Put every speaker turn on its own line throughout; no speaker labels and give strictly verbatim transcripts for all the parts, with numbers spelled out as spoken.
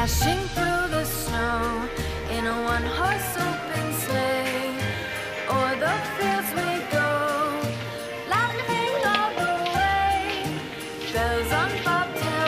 dashing through the snow in a one-horse open sleigh. O'er the fields we go, laughing all the way. Bells on bobtail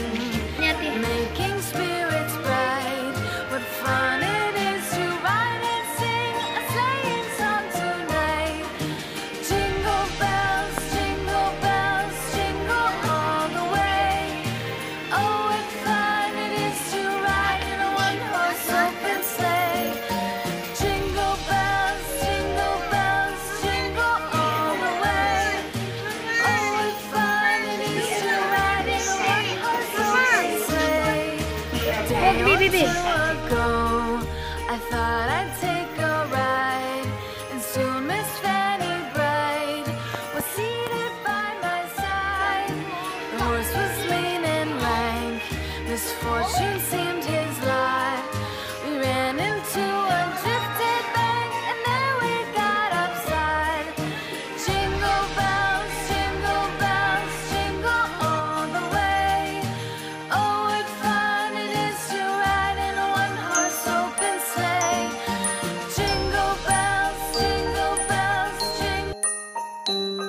ring, making spirits bright. What fun it is to ride and sing a sleighing song tonight. Jingle bells, jingle bells, jingle all the way. Oh, what fun it is to ride in a one-horse open sleigh. Jingle bells, jingle bells, jingle all the way. Oh, what fun it is to ride in a one-horse open sleigh. Day or two ago, I thought I'd take a ride, and soon Miss Fanny Bright was seated by my side. The horse was lean and lank, misfortune seemed his lot. We ran into a drifted bank, and there we got upside. Jingle bells, jingle bells, jingle all the way. Oh, what fun it is to ride in a one-horse open sleigh. Jingle bells, jingle bells, jingle.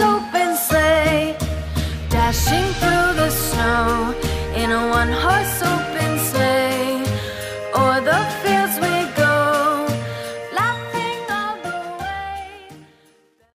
Dashing through the snow in a one-horse